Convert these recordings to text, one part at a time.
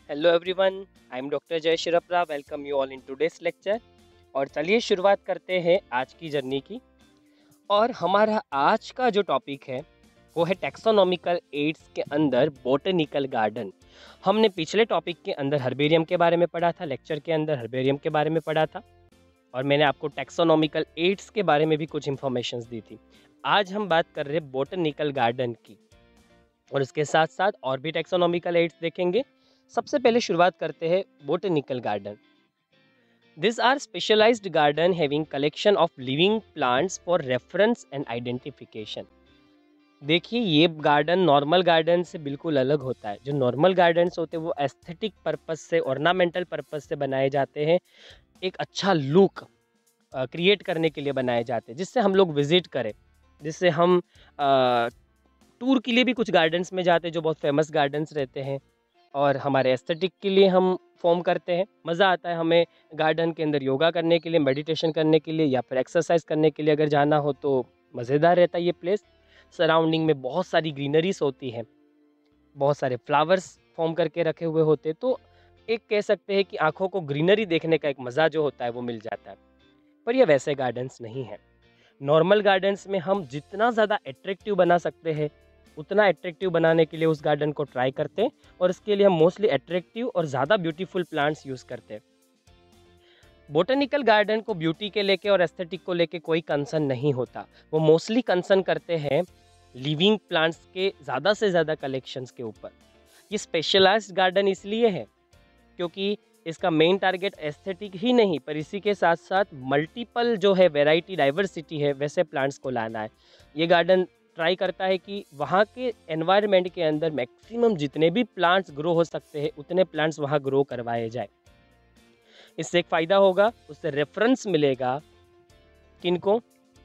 Hello everyone, I am doctor Jay Shirpara. Welcome you all in today's lecture. और चलिए शुरुआत करते हैं आज की जर्नी की। और हमारा आज का जो टॉपिक है वो है टैक्सोनॉमिकल एड्स के अंदर बोटेनिकल गार्डन। हमने पिछले टॉपिक के अंदर हर्बेरियम के बारे में पढ़ा था, लेक्चर के अंदर हर्बेरियम के बारे में पढ़ा था और मैंने आपको टैक्सोनॉमिकल एड्स के बारे में भी कुछ इंफॉर्मेशंस दी थी। आज हम बात कर रहे हैं बोटेनिकल गार्डन की और इसके साथ साथ और भी टैक्सोनॉमिकल एड्स देखेंगे। सबसे पहले शुरुआत करते हैं botanical garden. These are specialized garden having collection of living plants for reference and identification. देखिए ये गार्डन नॉर्मल गार्डन से बिल्कुल अलग होता है। जो नॉर्मल गार्डन्स होते हैं वो एस्थेटिक पर्पस से, ऑर्नामेंटल पर्पस से बनाए जाते हैं, एक अच्छा लुक क्रिएट करने के लिए बनाए जाते हैं, जिससे हम लोग विजिट करें, जिससे हम टूर के लिए भी कुछ गार्डन्स में जाते हैं जो बहुत फेमस गार्डन्स रहते हैं और हमारे एस्थेटिक के लिए हम फॉर्म करते हैं। मज़ा आता है हमें गार्डन के अंदर योगा करने के लिए, मेडिटेशन करने के लिए या फिर एक्सरसाइज करने के लिए अगर जाना हो तो मज़ेदार रहता है ये प्लेस। सराउंडिंग में बहुत सारी ग्रीनरीज होती हैं, बहुत सारे फ्लावर्स फॉर्म करके रखे हुए होते हैं, तो एक कह सकते हैं कि आँखों को ग्रीनरी देखने का एक मज़ा जो होता है वो मिल जाता है। पर ये वैसे गार्डन्स नहीं हैं। नॉर्मल गार्डन्स में हम जितना ज़्यादा अट्रैक्टिव बना सकते हैं उतना अट्रैक्टिव बनाने के लिए उस गार्डन को ट्राई करते हैं और इसके लिए हम मोस्टली अट्रैक्टिव और ज़्यादा ब्यूटीफुल प्लांट्स यूज़ करते हैं। बोटेनिकल गार्डन को ब्यूटी के लेके और एस्थेटिक को लेके कोई कंसर्न नहीं होता। वो मोस्टली कंसर्न करते हैं लिविंग प्लांट्स के ज़्यादा से ज़्यादा कलेक्शंस के ऊपर। ये स्पेशलाइज्ड गार्डन इसलिए है क्योंकि इसका मेन टारगेट एस्थेटिक ही नहीं पर इसी के साथ साथ मल्टीपल जो है वैरायटी, डाइवर्सिटी है, वैसे प्लांट्स को लाना है। ये गार्डन ट्राई करता है कि वहाँ के एनवायरनमेंट के अंदर मैक्सिमम जितने भी प्लांट्स ग्रो हो सकते हैं उतने प्लांट्स वहाँ ग्रो करवाए जाए। इससे एक फ़ायदा होगा, उससे रेफरेंस मिलेगा किनको,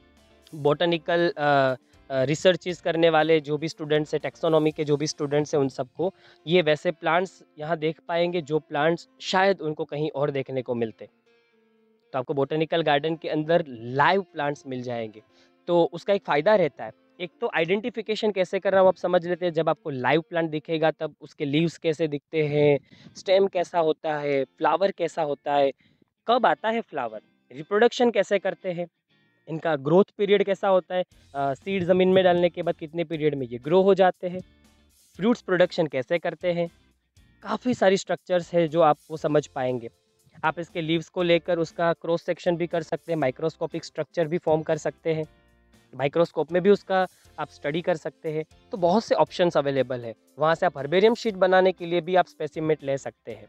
बोटनिकल रिसर्चेस करने वाले जो भी स्टूडेंट्स हैं, टैक्सोनॉमी के जो भी स्टूडेंट्स हैं, उन सबको ये वैसे प्लांट्स यहाँ देख पाएंगे जो प्लांट्स शायद उनको कहीं और देखने को मिलते। तो आपको बोटेनिकल गार्डन के अंदर लाइव प्लांट्स मिल जाएंगे, तो उसका एक फ़ायदा रहता है। एक तो आइडेंटिफिकेशन कैसे कर रहा हूँ आप समझ लेते हैं। जब आपको लाइव प्लांट दिखेगा तब उसके लीव्स कैसे दिखते हैं, स्टेम कैसा होता है, फ्लावर कैसा होता है, कब आता है फ्लावर, रिप्रोडक्शन कैसे करते हैं, इनका ग्रोथ पीरियड कैसा होता है, सीड ज़मीन में डालने के बाद कितने पीरियड में ये ग्रो हो जाते हैं, फ्रूट्स प्रोडक्शन कैसे करते हैं, काफ़ी सारी स्ट्रक्चर्स है जो आप वो समझ पाएंगे। आप इसके लीव्स को लेकर उसका क्रॉस सेक्शन भी कर सकते हैं, माइक्रोस्कोपिक स्ट्रक्चर भी फॉर्म कर सकते हैं, माइक्रोस्कोप में भी उसका आप स्टडी कर सकते हैं। तो बहुत से ऑप्शंस अवेलेबल है। वहाँ से आप हर्बेरियम शीट बनाने के लिए भी आप स्पेसिमेट ले सकते हैं।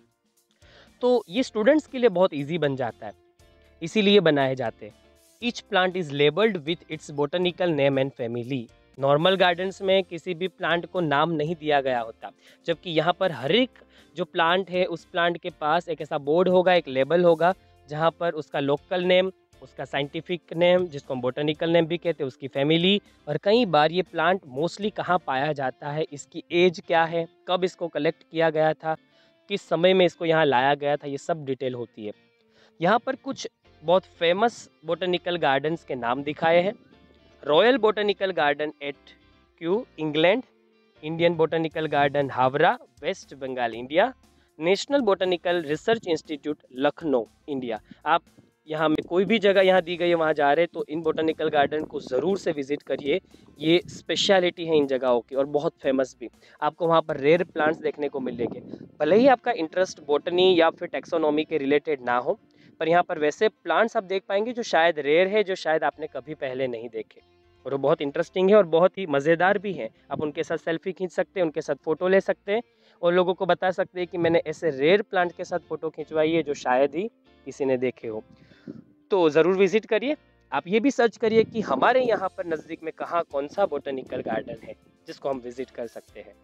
तो ये स्टूडेंट्स के लिए बहुत ईजी बन जाता है, इसीलिए बनाए जाते हैं। Each plant is labelled with its botanical name and family. Normal gardens में किसी भी प्लांट को नाम नहीं दिया गया होता, जबकि यहाँ पर हर एक जो प्लांट है उस प्लांट के पास एक ऐसा बोर्ड होगा, एक लेबल होगा, जहाँ पर उसका लोकल नेम, उसका साइंटिफिक नेम जिसको हम बोटेनिकल नेम भी कहते हैं, उसकी फैमिली, और कई बार ये प्लांट मोस्टली कहाँ पाया जाता है, इसकी एज क्या है, कब इसको कलेक्ट किया गया था, किस समय में इसको यहाँ लाया गया था, ये सब डिटेल होती है। यहाँ पर कुछ बहुत फेमस बोटेनिकल गार्डन्स के नाम दिखाए हैं। Royal botanical garden at Kew England, Indian botanical garden Howrah West Bengal India, national botanical research institute Lucknow India. आप यहाँ में कोई भी जगह यहाँ दी गई है वहाँ जा रहे तो इन बोटेनिकल गार्डन को ज़रूर से विजिट करिए। ये स्पेशलिटी है इन जगहों की और बहुत फेमस भी। आपको वहाँ पर रेयर प्लांट्स देखने को मिलेंगे। भले ही आपका इंटरेस्ट बोटनी या फिर टेक्सोनॉमी के रिलेटेड ना हो, पर यहाँ पर वैसे प्लांट्स आप देख पाएंगे जो शायद रेयर है, जो शायद आपने कभी पहले नहीं देखे, और वो बहुत इंटरेस्टिंग है और बहुत ही मज़ेदार भी हैं। आप उनके साथ सेल्फी खींच सकते हैं, उनके साथ फ़ोटो ले सकते हैं और लोगों को बता सकते हैं कि मैंने ऐसे रेयर प्लांट के साथ फ़ोटो खिंचवाई है जो शायद ही किसी ने देखे हो। तो ज़रूर विज़िट करिए। आप ये भी सर्च करिए कि हमारे यहाँ पर नज़दीक में कहाँ कौन सा बोटेनिकल गार्डन है जिसको हम विज़िट कर सकते हैं।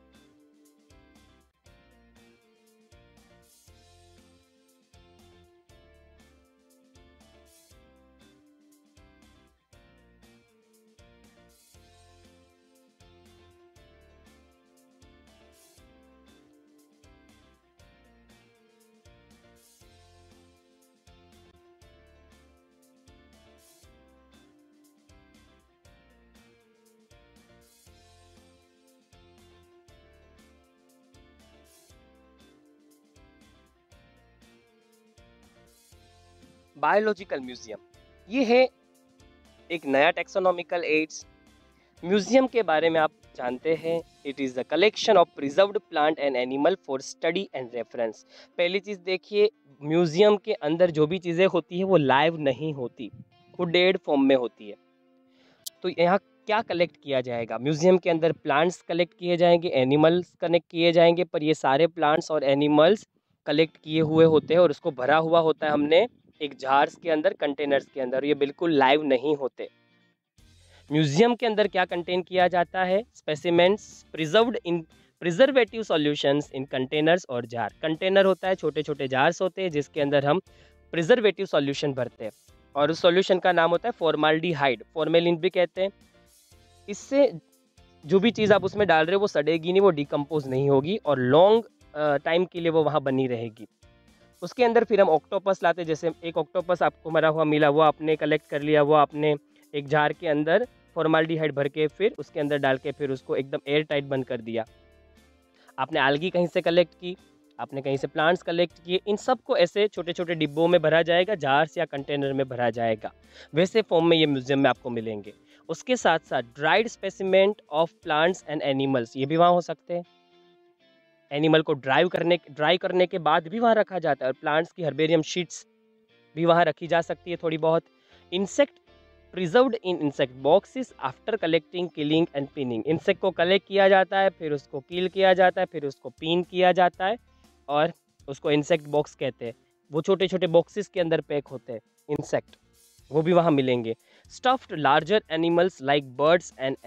बायोलॉजिकल म्यूजियम, ये है एक नया टेक्सोनॉमिकल एड्स म्यूजियम के बारे में आप जानते हैं। It is the collection of preserved plant and animal for study and reference. पहली चीज़ देखिए, म्यूजियम के अंदर जो भी चीज़ें होती है वो लाइव नहीं होती, वो डेड फॉर्म में होती है। तो यहाँ क्या कलेक्ट किया जाएगा? म्यूजियम के अंदर प्लांट्स कलेक्ट किए जाएंगे, एनिमल्स कनेक्ट किए जाएंगे, पर ये सारे प्लांट्स और एनिमल्स कलेक्ट किए हुए होते हैं और उसको भरा हुआ होता है हमने एक जार्स के अंदर, कंटेनर्स के अंदर। ये बिल्कुल लाइव नहीं होते। म्यूजियम के अंदर क्या कंटेन किया जाता है? Specimens preserved in preservative solutions in containers और जार। कंटेनर होता है, छोटे छोटे जार्स होते हैं जिसके अंदर हम प्रिजर्वेटिव सॉल्यूशन भरते हैं और उस सॉल्यूशन का नाम होता है फॉर्माल्डिहाइड, फॉर्मेलिन भी कहते हैं। इससे जो भी चीज़ आप उसमें डाल रहे हो वो सड़ेगी नहीं, वो डिकम्पोज नहीं होगी और लॉन्ग टाइम के लिए वो वहाँ बनी रहेगी। उसके अंदर फिर हम ऑक्टोपस लाते, जैसे एक ऑक्टोपस आपको मरा हुआ मिला, वो आपने कलेक्ट कर लिया, वो आपने एक जार के अंदर फॉर्माल्डिहाइड भर के फिर उसके अंदर डाल के फिर उसको एकदम एयर टाइट बंद कर दिया। आपने आलगी कहीं से कलेक्ट की, आपने कहीं से प्लांट्स कलेक्ट किए, इन सब को ऐसे छोटे छोटे डिब्बों में भरा जाएगा, जार्स या कंटेनर में भरा जाएगा। वैसे फॉर्म में ये म्यूजियम में आपको मिलेंगे। उसके साथ साथ dried specimen of plants and animals, ये भी वहाँ हो सकते हैं। एनिमल को ड्राई करने के बाद भी वहाँ रखा जाता है और प्लांट्स की हर्बेरियम शीट्स भी वहाँ रखी जा सकती है थोड़ी बहुत। Insect preserved in insect boxes after collecting, killing and pinning. Insect को कलेक्ट किया जाता है, फिर उसको किल किया जाता है, फिर उसको पिन किया जाता है और उसको इंसेक्ट बॉक्स कहते हैं। वो छोटे छोटे बॉक्सेस के अंदर पैक होते हैं इंसेक्ट, वो भी वहाँ मिलेंगे। Stuffed larger animals like birds and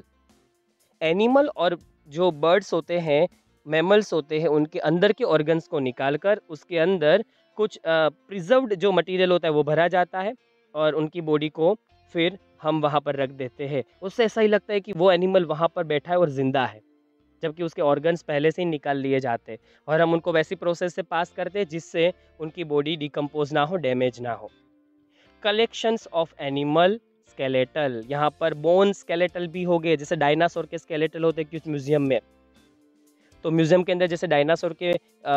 animal और जो बर्ड्स होते हैं, मैमल्स होते हैं, उनके अंदर के ऑर्गन्स को निकालकर उसके अंदर कुछ प्रिजर्व्ड जो मटेरियल होता है वो भरा जाता है और उनकी बॉडी को फिर हम वहाँ पर रख देते हैं। उससे ऐसा ही लगता है कि वो एनिमल वहाँ पर बैठा है और ज़िंदा है, जबकि उसके ऑर्गन्स पहले से ही निकाल लिए जाते हैं और हम उनको वैसी प्रोसेस से पास करते हैं जिससे उनकी बॉडी डिकम्पोज ना हो, डैमेज ना हो। कलेक्शंस ऑफ एनिमल स्केलेटल, यहाँ पर बोन स्केलेटल भी हो गए, जैसे डायनासोर के स्केलेटल होते हैं कुछ म्यूजियम में। तो म्यूजियम के अंदर जैसे डायनासोर के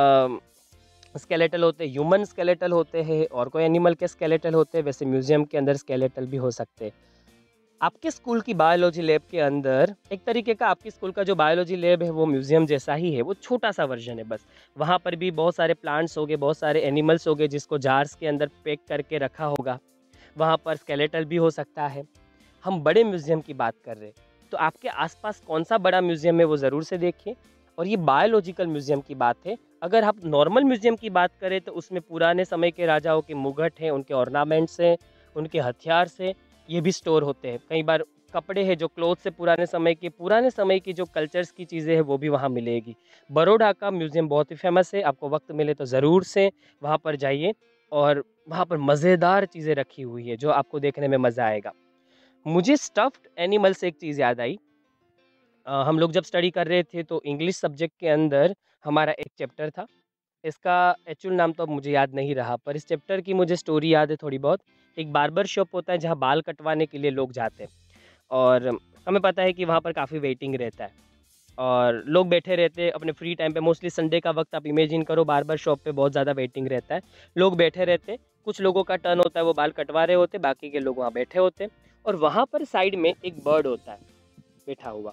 स्केलेटल होते हैं, ह्यूमन स्केलेटल होते हैं और कोई एनिमल के स्केलेटल होते हैं, वैसे म्यूजियम के अंदर स्केलेटल भी हो सकते हैं। आपके स्कूल की बायोलॉजी लैब के अंदर एक तरीके का आपकी स्कूल का जो बायोलॉजी लैब है वो म्यूजियम जैसा ही है, वो छोटा सा वर्जन है बस। वहाँ पर भी बहुत सारे प्लांट्स हो गए, बहुत सारे एनिमल्स हो गए जिसको जार्स के अंदर पैक करके रखा होगा। वहाँ पर स्केलेटल भी हो सकता है। हम बड़े म्यूजियम की बात कर रहे हैं, तो आपके आसपास कौन सा बड़ा म्यूजियम है वो ज़रूर से देखिए। और ये बायोलॉजिकल म्यूजियम की बात है। अगर आप नॉर्मल म्यूजियम की बात करें तो उसमें पुराने समय के राजाओं के मुगट हैं, उनके ऑर्नामेंट्स हैं, उनके हथियार से ये भी स्टोर होते हैं। कई बार कपड़े हैं जो क्लोथ से पुराने समय की जो कल्चर्स की चीज़ें हैं वो भी वहाँ मिलेगी। बड़ौदा का म्यूज़ियम बहुत ही फेमस है, आपको वक्त मिले तो ज़रूर से वहाँ पर जाइए और वहाँ पर मज़ेदार चीज़ें रखी हुई है जो आपको देखने में मज़ा आएगा। मुझे स्टफ्ड एनिमल से एक चीज़ याद आई। हम लोग जब स्टडी कर रहे थे तो इंग्लिश सब्जेक्ट के अंदर हमारा एक चैप्टर था। इसका एक्चुअल नाम तो अब मुझे याद नहीं रहा, पर इस चैप्टर की मुझे स्टोरी याद है थोड़ी बहुत। एक बार्बर शॉप होता है जहाँ बाल कटवाने के लिए लोग जाते हैं और हमें पता है कि वहाँ पर काफ़ी वेटिंग रहता है और लोग बैठे रहते हैं अपने फ्री टाइम पे। मोस्टली संडे का वक्त आप इमेजिन करो, बार्बर शॉप पे बहुत ज़्यादा वेटिंग रहता है, लोग बैठे रहते हैं। कुछ लोगों का टर्न होता है, वो बाल कटवा रहे होते, बाकी के लोग वहाँ बैठे होते हैं और वहाँ पर साइड में एक बर्ड होता है बैठा हुआ।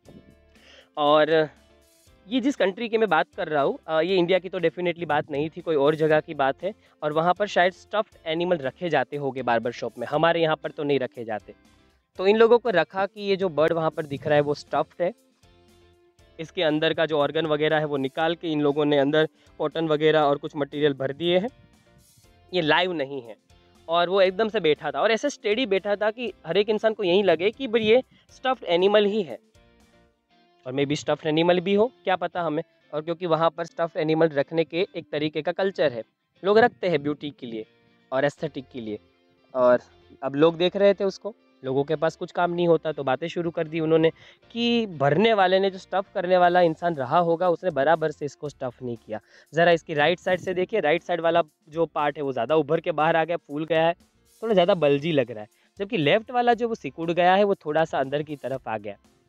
और ये जिस कंट्री की मैं बात कर रहा हूँ, ये इंडिया की तो डेफिनेटली बात नहीं थी, कोई और जगह की बात है। और वहाँ पर शायद स्टफ्ड एनिमल रखे जाते होंगे बार्बर शॉप में, हमारे यहाँ पर तो नहीं रखे जाते। तो इन लोगों को रखा कि ये जो बर्ड वहाँ पर दिख रहा है वो स्टफ्ड है, इसके अंदर का जो ऑर्गन वगैरह है वो निकाल के इन लोगों ने अंदर कॉटन वगैरह और कुछ मटेरियल भर दिए हैं। ये लाइव नहीं है और वो एकदम से बैठा था और ऐसे स्टेडी बैठा था कि हर एक इंसान को यही लगे कि भाई ये स्टफ्ड एनिमल ही है, और मे बी स्टफ्ड एनिमल भी हो, क्या पता हमें। और क्योंकि वहाँ पर स्टफ्ड एनिमल रखने के एक तरीके का कल्चर है, लोग रखते हैं ब्यूटी के लिए और एस्थेटिक के लिए। और अब लोग देख रहे थे उसको, लोगों के पास कुछ काम नहीं होता तो बातें शुरू कर दी उन्होंने कि भरने वाले ने, जो स्टफ़ करने वाला इंसान रहा होगा, उसने बराबर से इसको स्टफ़ नहीं किया। ज़रा इसकी राइट साइड से देखिए, राइट साइड वाला जो पार्ट है वो ज़्यादा उभर के बाहर आ गया, फूल गया है, थोड़ा ज़्यादा बल्जी लग रहा है। जबकि लेफ्ट वाला जो वो सिकुड़ गया है वो थोड़ा सा अंदर की तरफ आ गया।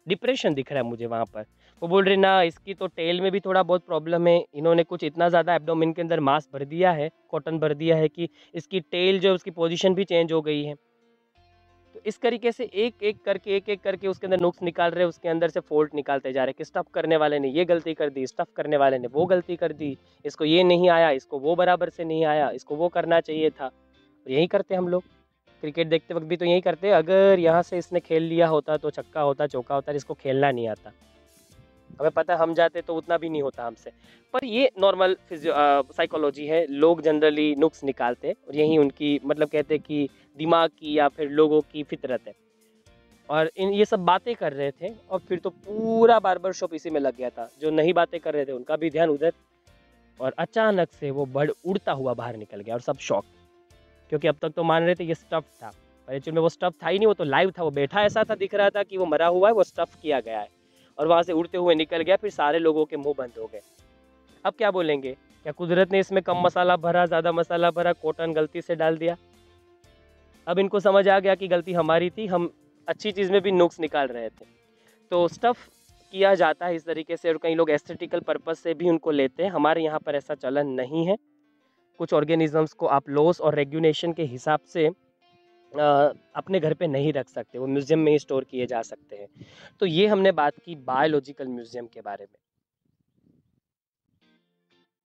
डिप्रेशन दिख रहा है मुझे वहाँ पर। वो बोल रहे ना इसकी तो टेल में भी थोड़ा बहुत प्रॉब्लम है, इन्होंने कुछ इतना ज़्यादा एब्डोमेन के अंदर मांस भर दिया है, कॉटन भर दिया है कि इसकी टेल जो है उसकी पोजीशन भी चेंज हो गई है। तो इस तरीके से एक-एक करके उसके अंदर नुक्स निकाल रहे हैं, उसके अंदर से फ़ॉल्ट निकालते जा रहे हैं कि स्टफ़ करने वाले ने ये गलती कर दी, स्टफ़ करने वाले ने वो गलती कर दी, इसको ये नहीं आया, इसको वो बराबर से नहीं आया, इसको वो करना चाहिए था। और यही करते हम लोग। क्रिकेट देखते वक़्त भी तो यही करते हैं, अगर यहाँ से इसने खेल लिया होता तो छक्का होता, चौका होता, इसको खेलना नहीं आता। हमें पता है हम जाते तो उतना भी नहीं होता हमसे। पर ये नॉर्मल साइकोलॉजी है, लोग जनरली नुक्स निकालते हैं और यही उनकी मतलब कहते हैं कि दिमाग की या फिर लोगों की फितरत है। और इन ये सब बातें कर रहे थे और फिर तो पूरा बार्बर शॉप इसी में लग गया था। जो नहीं बातें कर रहे थे उनका भी ध्यान उधर, और अचानक से वो बर्ड उड़ता हुआ बाहर निकल गया और सब शॉक, क्योंकि अब तक तो मान रहे थे ये स्टफ़ था। पर एक्चुअल में वो स्टफ़ था ही नहीं, वो तो लाइव था, वो बैठा ऐसा था, दिख रहा था कि वो मरा हुआ है, वो स्टफ़ किया गया है। और वहाँ से उड़ते हुए निकल गया, फिर सारे लोगों के मुँह बंद हो गए। अब क्या बोलेंगे? क्या कुदरत ने इसमें कम मसाला भरा, ज़्यादा मसाला भरा, कॉटन गलती से डाल दिया? अब इनको समझ आ गया कि गलती हमारी थी, हम अच्छी चीज़ में भी नुक्स निकाल रहे थे। तो स्टफ़ किया जाता है इस तरीके से, और कई लोग एस्थेटिकल पर्पज़ से भी उनको लेते हैं। हमारे यहाँ पर ऐसा चलन नहीं है। कुछ ऑर्गेनिज़म्स को आप लॉस और रेगुलेशन के हिसाब से अपने घर पे नहीं रख सकते, वो म्यूज़ियम में ही स्टोर किए जा सकते हैं। तो ये हमने बात की बायोलॉजिकल म्यूज़ियम के बारे में।